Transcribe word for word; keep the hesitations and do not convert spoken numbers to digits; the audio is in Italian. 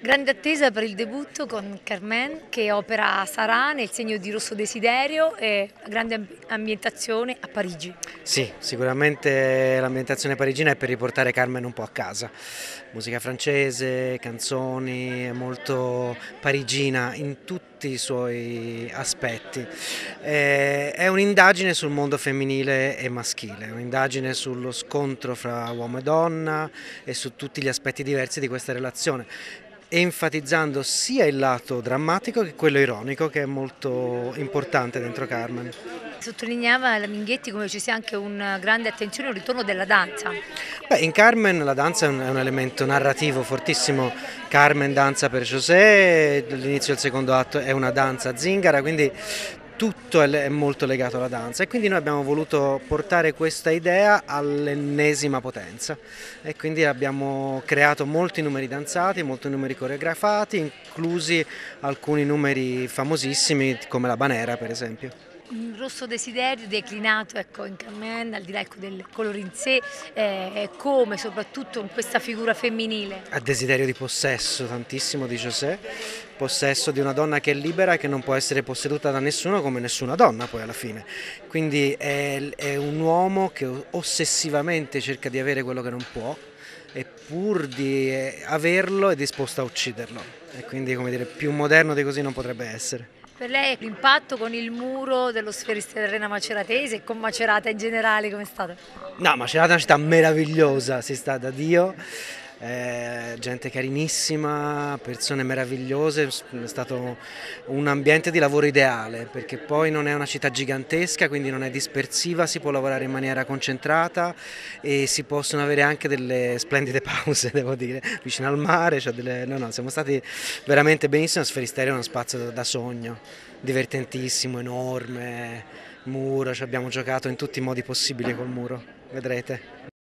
Grande attesa per il debutto con Carmen, che opera sarà nel segno di Rosso Desiderio e grande ambientazione a Parigi. Sì, sicuramente l'ambientazione parigina è per riportare Carmen un po' a casa. Musica francese, canzoni, è molto parigina in tutti i suoi aspetti. Eh, È un'indagine sul mondo femminile e maschile, un'indagine sullo scontro fra uomo e donna e su tutti gli aspetti diversi di questa relazione, enfatizzando sia il lato drammatico che quello ironico, che è molto importante dentro Carmen. Sottolineava la Minghetti come ci sia anche una grande attenzione al ritorno della danza. Beh, in Carmen la danza è un, è un elemento narrativo fortissimo. Carmen danza per José, l'inizio del secondo atto è una danza zingara, quindi tutto è, è molto legato alla danza, e quindi noi abbiamo voluto portare questa idea all'ennesima potenza, e quindi abbiamo creato molti numeri danzati, molti numeri coreografati, inclusi alcuni numeri famosissimi come la Banera, per esempio. Un rosso desiderio declinato, ecco, in Carmen, al di là, ecco, del colore in sé, eh, come soprattutto in questa figura femminile. Ha desiderio di possesso, tantissimo, di José, possesso di una donna che è libera e che non può essere posseduta da nessuno, come nessuna donna poi alla fine. Quindi è, è un uomo che ossessivamente cerca di avere quello che non può, e pur di averlo è disposto a ucciderlo, e quindi, come dire, più moderno di così non potrebbe essere. Per lei l'impatto con il muro dello Sferista Terrena Maceratese e con Macerata in generale come è stato? No, Macerata è una città meravigliosa, si sta da Dio, eh, gente carinissima, persone meravigliose, è stato un ambiente di lavoro ideale, perché poi non è una città gigantesca, quindi non è dispersiva, si può lavorare in maniera concentrata e si possono avere anche delle splendide pause, devo dire, vicino al mare, cioè delle... no, no, siamo stati veramente benissimo. Sferisterio è uno spazio da, da sogno, divertentissimo, enorme, muro, ci abbiamo giocato in tutti i modi possibili col muro, vedrete.